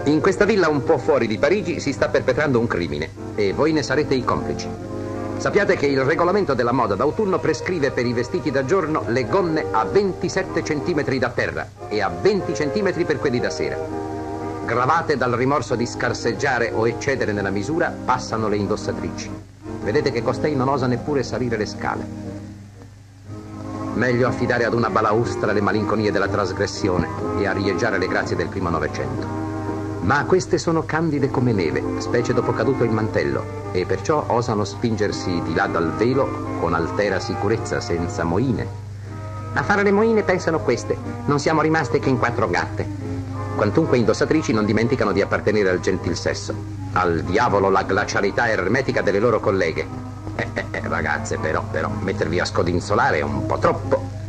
In questa villa un po' fuori di Parigi si sta perpetrando un crimine e voi ne sarete i complici. Sappiate che il regolamento della moda d'autunno prescrive per i vestiti da giorno le gonne a 27 centimetri da terra e a 20 centimetri per quelli da sera. Gravate dal rimorso di scarseggiare o eccedere nella misura, passano le indossatrici. Vedete che costei non osa neppure salire le scale. Meglio affidare ad una balaustra le malinconie della trasgressione e arieggiare le grazie del primo Novecento. Ma queste sono candide come neve, specie dopo caduto il mantello, e perciò osano spingersi di là dal velo con altera sicurezza, senza moine. A fare le moine pensano queste, non siamo rimaste che in 4 gatte. Quantunque indossatrici non dimenticano di appartenere al gentil sesso. Al diavolo la glacialità ermetica delle loro colleghe. Ragazze, però, mettervi a scodinzolare è un po' troppo.